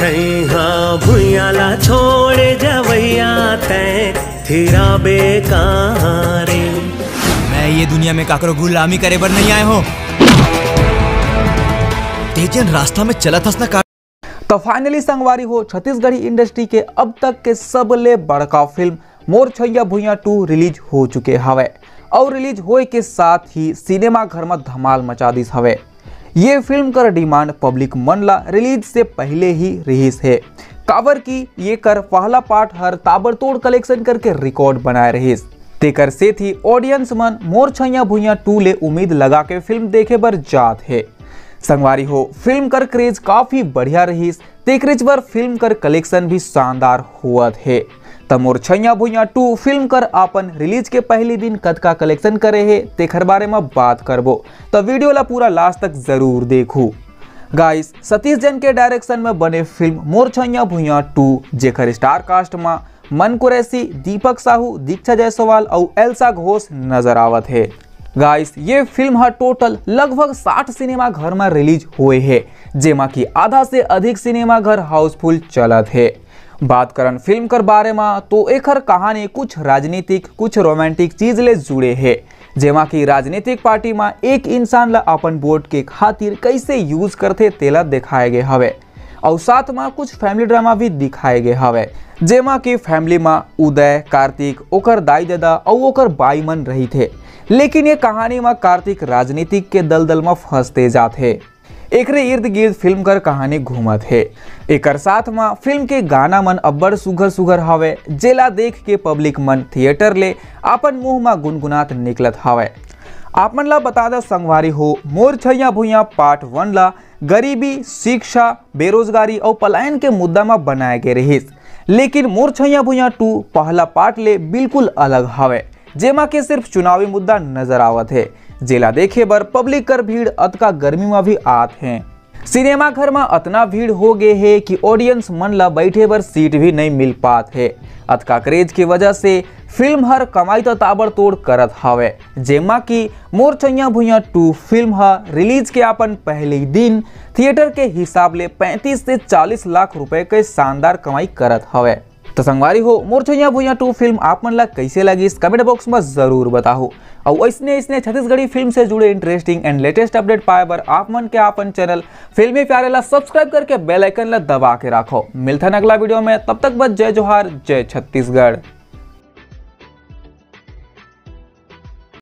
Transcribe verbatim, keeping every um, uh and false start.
छैहा भुइयाला छोड़े जवैया तैं थिरा बेकारे। मैं ये दुनिया में काकरो गुलामी करे बर नहीं आए हो। तेजन रास्ता में चला थस ना। तो फाइनली संगवारी हो, छत्तीसगढ़ी इंडस्ट्री के अब तक के सबले बड़का film Mor Chhaiya Bhuiyan two release हो चुके हवे और रिलीज होए के साथ ही सिनेमा घर में धमाल मचा दिस हवे। ये फिल्म कर डिमांड पब्लिक मन ला रिलीज से पहले ही रहीस है, काबर की ये कर पहला पार्ट हर ताबड़तोड़ कलेक्शन करके रिकॉर्ड बनाए रहीस। तेकर से थी ऑडियंस मन मोर छैया भुइयां टू ले उम्मीद लगा के फिल्म देखे बर जात है। संगवारी हो, फिल्म कर क्रेज काफी बढ़िया रहीस, तेकरेज पर फिल्म कर कलेक्शन भी शानदार हुआत है। त मोर छैया भुइयां टू फिल्म कर आपन रिलीज के पहली दिन कतका कलेक्शन करे है तेखर बारे में बात करबो, तो वीडियो ला पूरा लास्ट तक जरूर देखू। गाइस, सतीश जैन के डायरेक्शन में बने फिल्म मोर छैया भुइयां टू जेकर स्टार कास्ट में मन कुरैशी, दीपक साहू, दीक्षा जायसवाल और एल्सा घोष नजर आवत है। गाइस, ये फिल्म हर टोटल लगभग साठ सिनेमा घर में रिलीज हुए है, जेमा की आधा से अधिक सिनेमा घर हाउसफुल चलत है। बात करन फिल्म कर बारे में तो एकर कहानी कुछ राजनीतिक कुछ रोमांटिक चीज ले जुड़े है, जेमा की राजनीतिक पार्टी में एक इंसान ला अपन वोट के खातिर कैसे यूज करते तेला दिखाए गए हवे और साथ में कुछ फैमिली ड्रामा भी दिखाए गए हवे, जेमा की फैमिली में उदय, कार्तिक, ओकर दाई दादा और ओकर बाई मन रही थे। लेकिन ये कहानी में कार्तिक राजनीतिक के दलदल में फंसते जाते। एकरे इर्द गिर्द फिल्म कर कहानी घूमत है। एकर साथ में फिल्म के गाना मन अब्बड़ सुघर सुघर हवे, जेला देख के पब्लिक मन थिएटर ले अपन मुंह में गुनगुनात निकलत हवे। आप मन ला बता दो संगवारी हो, मोर छैया भुइयां पार्ट वन ला गरीबी, शिक्षा, बेरोजगारी और पलायन के मुद्दा में बनाए गए रहीस, लेकिन मोर छैया भुइयां टू पहला पार्ट ले बिल्कुल अलग हवे, जेमा के सिर्फ चुनावी मुद्दा नजर आवत है, जेला देखे बर पब्लिक कर भीड़ अतका गर्मी में भी आत हैं। सिनेमा घर में अतना भीड़ हो गए है कि ऑडियंस मन ला बैठे बर सीट भी नहीं मिल पात है। अतका क्रेज की वजह से फिल्म हर कमाई तो ताबड़तोड़ करत हवे, जेमा की मोर छैया भुइयां टू फिल्म हर रिलीज के अपन पहले दिन थिएटर के हिसाब ले पैंतीस से चालीस लाख रुपए के शानदार कमाई करत हवे। तो संगवारी हो, मोर छैया भुइयां टू फिल्म आप मन ला कैसे लगी इस कमेंट बॉक्स में जरूर बताओ। और इसने इसने छत्तीसगढ़ी फिल्म से जुड़े इंटरेस्टिंग एंड लेटेस्ट अपडेट पाए बर आप मन के अपन चैनल फिल्मी प्यारे ला सब्सक्राइब करके बेल आइकन ला दबा के रखो। मिलता है अगला वीडियो में, तब तक बस जय जोहार, जय छत्तीसगढ़।